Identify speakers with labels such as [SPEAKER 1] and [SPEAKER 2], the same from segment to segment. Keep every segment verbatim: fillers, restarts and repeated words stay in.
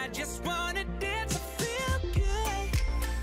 [SPEAKER 1] I just wanna dance and feel good.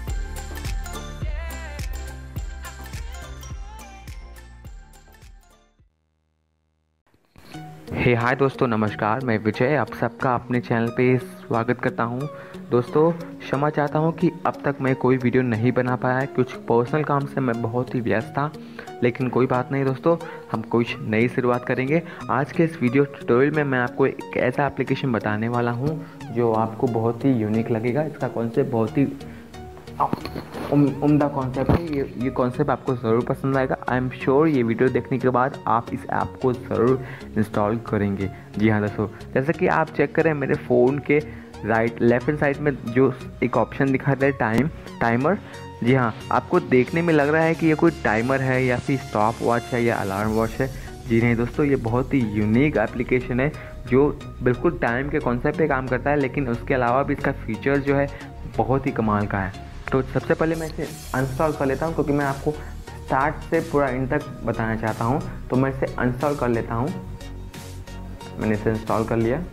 [SPEAKER 2] हे हाय दोस्तों, नमस्कार। मैं विजय आप सबका अपने चैनल पे स्वागत करता हूं। दोस्तों, क्षमा चाहता हूं कि अब तक मैं कोई वीडियो नहीं बना पाया है। कुछ पर्सनल काम से मैं बहुत ही व्यस्त था, लेकिन कोई बात नहीं दोस्तों, हम कुछ नई शुरुआत करेंगे। आज के इस वीडियो ट्यूटोरियल में मैं आपको एक ऐसा एप्लीकेशन बताने वाला हूं जो आपको बहुत ही यूनिक लगेगा। इसका कॉन्सेप्ट बहुत ही उम, उम्दा कॉन्सेप्ट है। ये ये कॉन्सेप्ट आपको ज़रूर पसंद आएगा। आई एम श्योर ये वीडियो देखने के बाद आप इस ऐप को ज़रूर इंस्टॉल करेंगे। जी हाँ दोस्तों, जैसे कि आप चेक करें मेरे फ़ोन के राइट लेफ्ट हैंड साइड में जो एक ऑप्शन दिखा रहा है टाइम टाइमर। जी हाँ, आपको देखने में लग रहा है कि ये कोई टाइमर है या फिर स्टॉप वॉच है या अलार्म वॉच है। जी नहीं दोस्तों, ये बहुत ही यूनिक एप्लीकेशन है जो बिल्कुल टाइम के कॉन्सेप्ट पे काम करता है, लेकिन उसके अलावा भी इसका फीचर जो है बहुत ही कमाल का है। तो सबसे पहले मैं इसे अनइंस्टॉल कर लेता हूँ, क्योंकि मैं आपको स्टार्ट से पूरा एंड तक बताना चाहता हूँ। तो मैं इसे अनइंस्टॉल कर लेता हूँ। मैंने इसे इंस्टॉल कर लिया।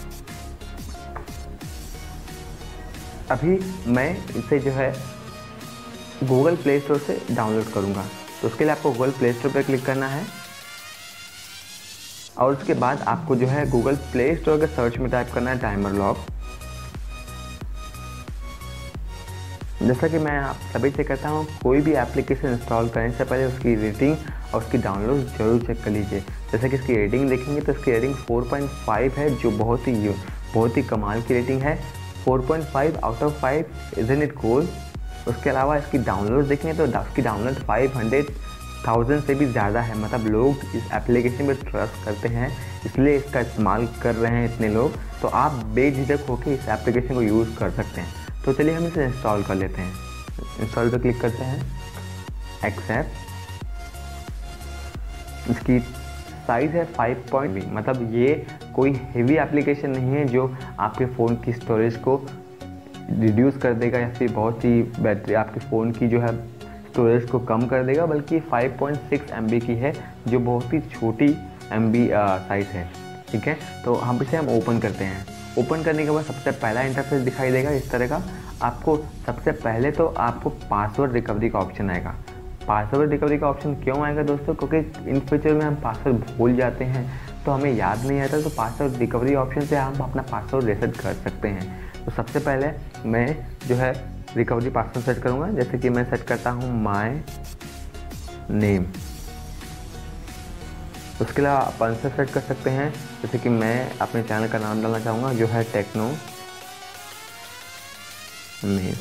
[SPEAKER 2] अभी मैं इसे जो है गूगल प्ले स्टोर से डाउनलोड करूँगा। तो उसके लिए आपको गूगल प्ले स्टोर पर क्लिक करना है और उसके बाद आपको जो है गूगल प्ले स्टोर के सर्च में टाइप करना है टाइमर लॉक। जैसा कि मैं आप सभी से कहता हूँ, कोई भी एप्लीकेशन इंस्टॉल करने से पहले उसकी रेटिंग और उसकी डाउनलोड जरूर चेक कर लीजिए। जैसे कि इसकी रेटिंग देखेंगे तो इसकी रेटिंग फोर पॉइंट फाइव है, जो बहुत ही बहुत ही कमाल की रेटिंग है। Four point five out of five, isn't it cool. उसके अलावा इसकी डाउनलोड देखेंगे तो इसकी डाउनलोड फाइव हंड्रेड थाउजेंड से भी ज़्यादा है। मतलब लोग इस एप्लीकेशन पर ट्रस्ट करते हैं, इसलिए इसका इस्तेमाल कर रहे हैं इतने लोग। तो आप बेझिझक होकर इस एप्लीकेशन को यूज़ कर सकते हैं। तो चलिए हम इसे इंस्टॉल कर लेते हैं। इंस्टॉल पे क्लिक करते हैं, एक्सेप्ट। इसकी साइज़ है फाइव पॉइंट, मतलब ये कोई हेवी एप्लीकेशन नहीं है जो आपके फ़ोन की स्टोरेज को रिड्यूस कर देगा या फिर बहुत ही बैटरी आपके फ़ोन की जो है स्टोरेज को कम कर देगा, बल्कि five point six M B की है, जो बहुत ही छोटी एम बी साइज़ है। ठीक है, तो हम इसे हम ओपन करते हैं। ओपन करने के बाद सबसे पहला इंटरफेस दिखाई देगा इस तरह का। आपको सबसे पहले तो आपको पासवर्ड रिकवरी का ऑप्शन आएगा। पासवर्ड रिकवरी का ऑप्शन क्यों आएगा दोस्तों? क्योंकि इन फ्यूचर में हम पासवर्ड भूल जाते हैं तो हमें याद नहीं आता, तो पासवर्ड रिकवरी ऑप्शन से हम अपना पासवर्ड रीसेट कर सकते हैं। तो सबसे पहले मैं जो है रिकवरी पासवर्ड सेट करूँगा। जैसे कि मैं सेट करता हूँ माय नेम। उसके अलावा आप आंसर सेट कर सकते हैं, जैसे कि मैं अपने चैनल का नाम डालना चाहूँगा जो है टेक्नो मेल।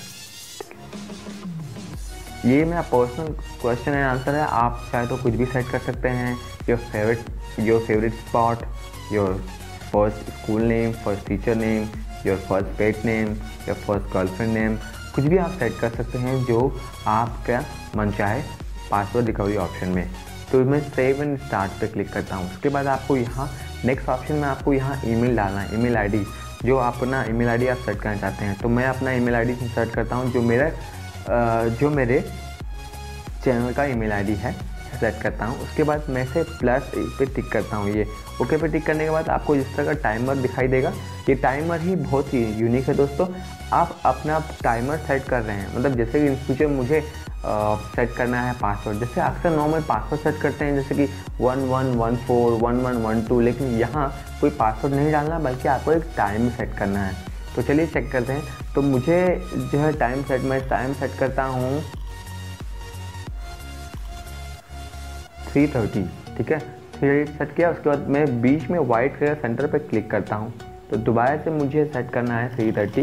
[SPEAKER 2] ये मेरा पर्सनल क्वेश्चन एंड आंसर है, आप चाहे तो कुछ भी सेट कर सकते हैं। Your favourite your favourite spot, your first school name, first teacher name, your first pet name, your first girlfriend name, कुछ भी आप सेट कर सकते हैं जो आपका मन चाहे पासवर्ड रिकवरी ऑप्शन में। तो मैं सेव एंड स्टार्ट पे क्लिक करता हूँ। उसके बाद आपको यहाँ नेक्स्ट ऑप्शन में आपको यहाँ ईमेल डालना है, ईमेल आईडी, जो आप अपना ईमेल आईडी आप सेट करना चाहते हैं। तो मैं अपना ईमेल आईडी सेट करता हूँ, जो मेरा जो मेरे चैनल का ईमेल आईडी है सेट करता हूँ। उसके बाद मैं से प्लस पे टिक करता हूँ। ये ओके पे टिक करने के बाद आपको जिस तरह का टाइमर दिखाई देगा, ये टाइमर ही बहुत ही यूनिक है दोस्तों। आप अपना टाइमर सेट कर रहे हैं, मतलब जैसे कि इन फ्यूचर मुझे सेट करना है पासवर्ड, जैसे अक्सर नॉर्मल पासवर्ड सेट करते हैं जैसे कि one one one four one one one two, लेकिन यहाँ कोई पासवर्ड नहीं डालना, बल्कि आपको एक टाइम सेट करना है। तो चलिए चेक करते हैं। तो मुझे जो है टाइम सेट मैं टाइम सेट करता हूँ थ्री थर्टी। ठीक है, थ्री सेट किया। उसके बाद मैं बीच में वाइट कलर सेंटर पे क्लिक करता हूँ। तो दोबारा से मुझे सेट करना है थ्री थर्टी।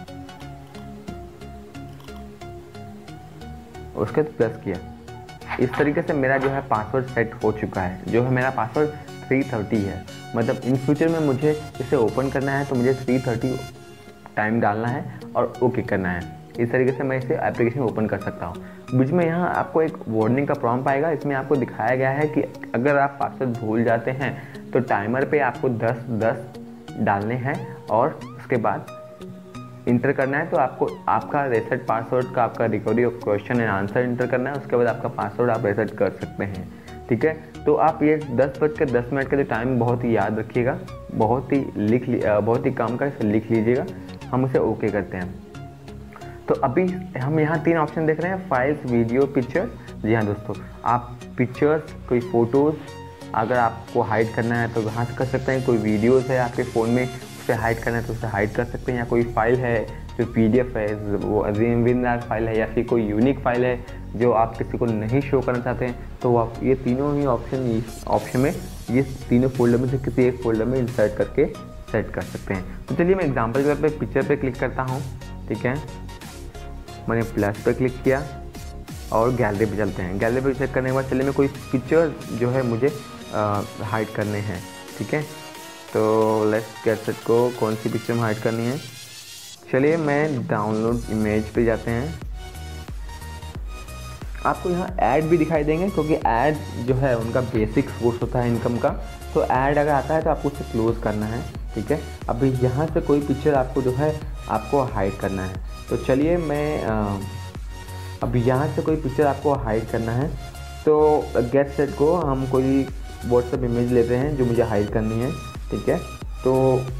[SPEAKER 2] उसके बाद प्लस किया। इस तरीके से मेरा जो है पासवर्ड सेट हो चुका है। जो है मेरा पासवर्ड थ्री थर्टी है। मतलब इन फ्यूचर में मुझे इसे ओपन करना है तो मुझे थ्री थर्टी टाइम डालना है और ओके करना है। इस तरीके से मैं इसे एप्लीकेशन ओपन कर सकता हूँ। बीच में यहाँ आपको एक वार्निंग का प्रॉम्प्ट आएगा। इसमें आपको दिखाया गया है कि अगर आप पासवर्ड भूल जाते हैं तो टाइमर पे आपको दस दस डालने हैं और उसके बाद इंटर करना है। तो आपको आपका रीसेट पासवर्ड का आपका recovery of question and answer enter करना है। उसके बाद आपका पासवर्ड आप रीसेट कर सकते हैं। ठीक है, तो आप ये दस बज के दस मिनट का जो टाइम बहुत ही याद रखिएगा, बहुत ही लिख ली बहुत ही काम का इसे लिख लीजिएगा। हम उसे ओके करते हैं। तो अभी हम यहाँ तीन ऑप्शन देख रहे हैं, फाइल्स, वीडियो, पिक्चर। जी हाँ दोस्तों, आप पिक्चर्स, कोई फ़ोटोज़ अगर आपको हाइड करना है तो वहाँ से कर सकते हैं। कोई वीडियोज़ है आपके फ़ोन में, उसे हाइड करना है तो उसे हाइड कर सकते हैं। या कोई फाइल है जो पीडीएफ है, वो विनरार फाइल है, या फिर कोई यूनिक फाइल है जो आप किसी को नहीं शो करना चाहते हैं, तो आप ये तीनों ही ऑप्शन इस ऑप्शन में, ये तीनों फोल्डर में से किसी एक फोल्डर में इंसर्ट करके सेट कर सकते हैं। तो चलिए मैं एग्जांपल के तौर पे पिक्चर पे क्लिक करता हूँ। ठीक है, मैंने प्लस पे क्लिक किया और गैलरी पे चलते हैं। गैलरी पे चेक करने के बाद चलिए मैं कोई पिक्चर जो है मुझे हाइड करने हैं। ठीक है, तो लेट्स गेट सेट को कौन सी पिक्चर में हाइड करनी है। चलिए मैं डाउनलोड इमेज पे जाते हैं। आपको यहाँ ऐड भी दिखाई देंगे क्योंकि ऐड जो है उनका बेसिक सोर्स होता है इनकम का। तो ऐड अगर आता है तो आपको उसे क्लोज़ करना है। ठीक है, अभी यहाँ से कोई पिक्चर आपको जो है आपको हाइड करना है। तो चलिए मैं अब यहाँ से कोई पिक्चर आपको हाइड करना है, तो गेट सेट को हम कोई व्हाट्सएप इमेज लेते हैं जो मुझे हाइड करनी है। ठीक है, तो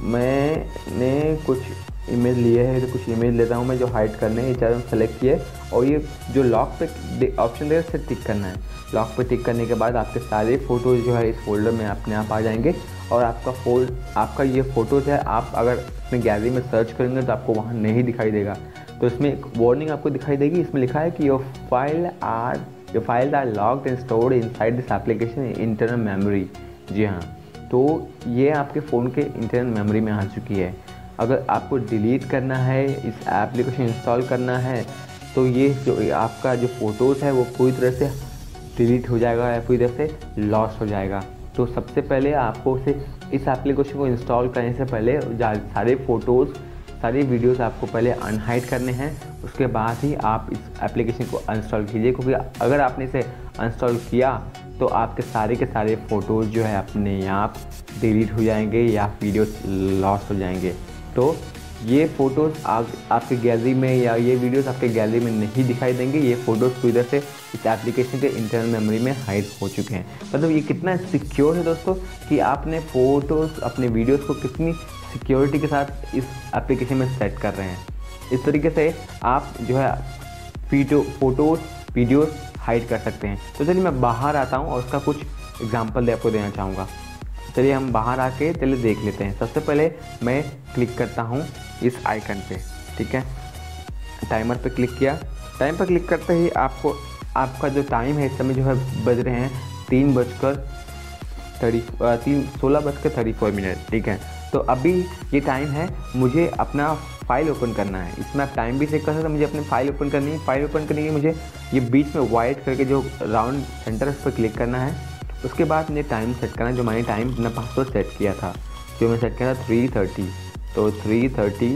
[SPEAKER 2] मैंने कुछ इमेज लिए है, तो कुछ इमेज लेता हूँ मैं जो हाइड करने हैं। ये चारों सेलेक्ट किए और ये जो लॉक पे ऑप्शन देगा उससे टिक करना है। लॉक पे टिक करने के बाद आपके सारे फ़ोटोज़ जो है इस फोल्डर में अपने आप आ जाएंगे और आपका फोल्ड आपका ये फ़ोटोज़ है, आप अगर अपने गैलरी में सर्च करेंगे तो आपको वहाँ नहीं दिखाई देगा। तो इसमें एक वार्निंग आपको दिखाई देगी, इसमें लिखा है कि your file are your files are locked and stored inside this application internal memory. जी हाँ, तो ये आपके फ़ोन के इंटरनल मेमोरी में आ चुकी है। अगर आपको डिलीट करना है, इस एप्लीकेशन इंस्टॉल करना है, तो ये जो आपका जो फ़ोटोज़ है वो पूरी तरह से डिलीट हो जाएगा या पूरी तरह से लॉस हो जाएगा। तो सबसे पहले आपको उसे इस एप्लीकेशन को इंस्टॉल करने से पहले सारे फ़ोटोज़, सारी वीडियोस आपको पहले अनहाइड करने हैं, उसके बाद ही आप इस एप्लीकेशन को इंस्टॉल कीजिए। क्योंकि अगर आपने इसे इंस्टॉल किया तो आपके सारे के सारे फ़ोटोज़ जो है अपने आप डिलीट हो जाएंगे या वीडियोस लॉस हो जाएंगे। तो ये फ़ोटोज़ आप आपके गैलरी में या ये वीडियोस आपके गैलरी में नहीं दिखाई देंगे। ये फ़ोटोज़ पूरी तरह से इस एप्लीकेशन के इंटरनल मेमोरी में हाइड हो चुके हैं। मतलब ये कितना सिक्योर है दोस्तों कि आपने फ़ोटोज़, अपने वीडियोस को कितनी सिक्योरिटी के साथ इस एप्लीकेशन में सेट कर रहे हैं। इस तरीके से आप जो है वीडियो फ़ोटोज़ वीडियोस हाइड कर सकते हैं। तो चलिए मैं बाहर आता हूँ और उसका कुछ एग्जांपल आपको देना चाहूँगा। चलिए हम बाहर आके चलिए देख लेते हैं। सबसे पहले मैं क्लिक करता हूँ इस आइकन पे। ठीक है, टाइमर पे क्लिक किया। टाइम पर क्लिक करते ही आपको आपका जो टाइम है इस समय जो है बज रहे हैं तीन बजकर थर्टी तीन सोलह बजकर थर्टी फोर मिनट। ठीक है, तो अभी ये टाइम है, मुझे अपना फाइल ओपन करना है। इसमें आप टाइम भी चेक कर सकते हैं। मुझे अपनी फाइल ओपन करनी है। फाइल ओपन करने के लिए मुझे ये बीच में वाइट करके जो राउंड सेंटर उस पर क्लिक करना है। उसके बाद मुझे टाइम सेट करना है, जो मैंने टाइम अपना पासवर्ड सेट किया था, जो मैं सेट किया था थ्री थर्टी। तो थ्री थर्टी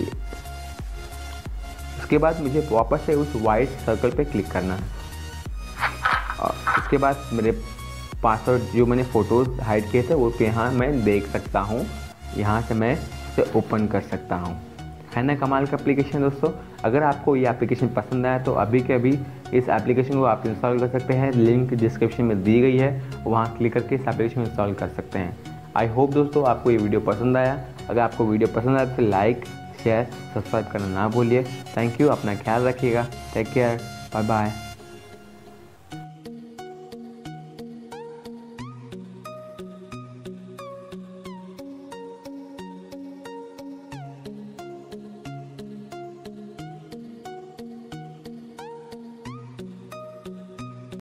[SPEAKER 2] उसके बाद मुझे वापस से उस वाइट सर्कल पे क्लिक करना है। और उसके बाद मेरे पासवर्ड जो मैंने फ़ोटोज़ हाइड किए थे वो यहाँ मैं देख सकता हूँ। यहाँ से मैं इसे ओपन कर सकता हूँ। है ना कमाल का एप्लीकेशन दोस्तों। अगर आपको ये एप्लीकेशन पसंद आया तो अभी के अभी इस एप्लीकेशन को आप इंस्टॉल कर सकते हैं। लिंक डिस्क्रिप्शन में दी गई है, वहाँ क्लिक करके इस एप्लीकेशन को इंस्टॉल कर सकते हैं। आई होप दोस्तों आपको ये वीडियो पसंद आया। अगर आपको वीडियो पसंद आया तो लाइक, शेयर, सब्सक्राइब करना ना भूलिए। थैंक यू, अपना ख्याल रखिएगा। Take care, bye bye.